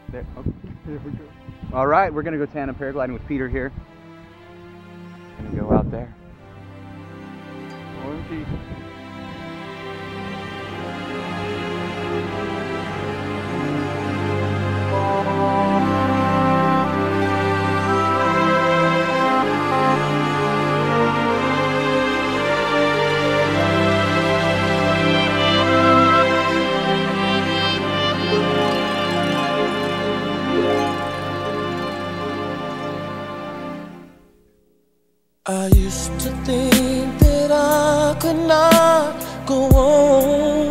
There. Okay, here we go. All right, we're gonna go tandem paragliding with Peter here. Gonna go out there. OMG. I used to think that I could not go on,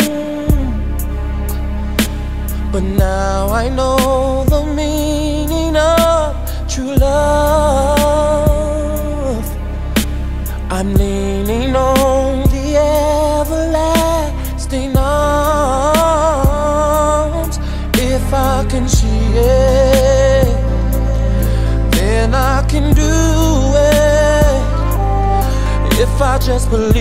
but now I know the meaning of true love. I'm leaning on the everlasting arms. If I can see it, then I can do it. If I just believe,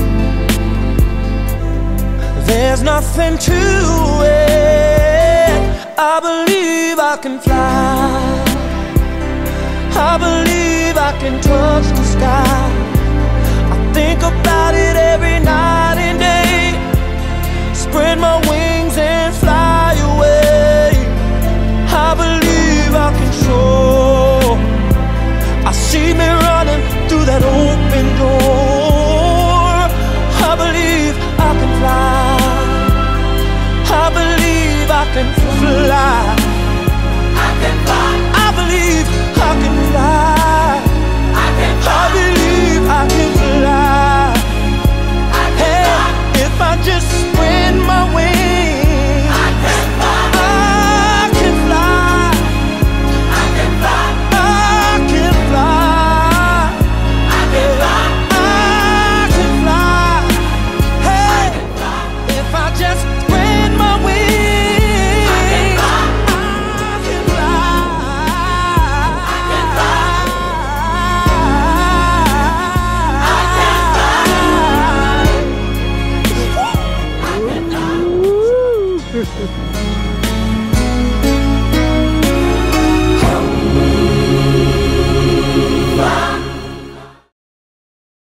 there's nothing to it. I believe I can fly. I believe I can touch the sky. I think about it every night and day. Spread my wings and fly away. I believe I can soar. I see me running through that open door. I believe I can fly. I believe I can fly. I can fly. I believe I can fly. I can fly. I believe I can fly. I can fly. If I just spread my wings, I can fly. I can fly. I can fly. I can fly. I can fly. I can fly. Hey, if I just spread my wings, I can fly. I can fly. I can fly. I can fly. Woo!